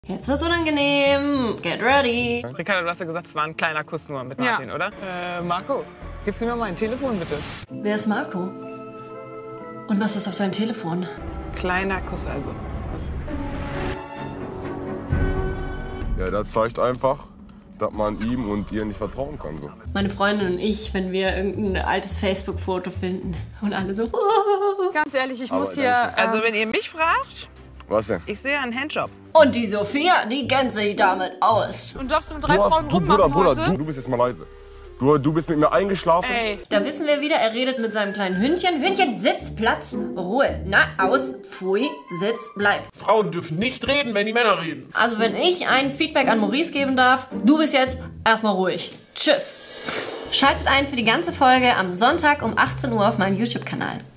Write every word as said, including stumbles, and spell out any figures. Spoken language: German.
Jetzt wird's unangenehm. Get ready. Ricardo, du hast ja gesagt, es war ein kleiner Kuss nur mit Martin, ja. oder? Äh, Marco, gibst du mir mal ein Telefon, bitte? Wer ist Marco? Und was ist auf seinem Telefon? Kleiner Kuss also. Ja, das zeigt einfach, dass man ihm und ihr nicht vertrauen kann. So. Meine Freundin und ich, wenn wir irgendein altes Facebook-Foto finden und alle so... Ganz ehrlich, ich Aber muss hier... Also ähm, wenn ihr mich fragt, Was denn? ich sehe einen Handjob. Und die Sophia, die kennt sich damit aus. und darfst du mit drei Du, Frauen hast, du rummachen Bruder, Bruder, heute? du, du bist jetzt mal leise. Du, du bist mit mir eingeschlafen. Ey, Da wissen wir wieder, er redet mit seinem kleinen Hündchen. Hündchen, Sitz, Platz, Ruhe. Na, aus, pfui, Sitz, bleib. Frauen dürfen nicht reden, wenn die Männer reden. Also wenn ich ein Feedback an Maurice geben darf, du bist jetzt erstmal ruhig. Tschüss. Schaltet ein für die ganze Folge am Sonntag um achtzehn Uhr auf meinem YouTube-Kanal.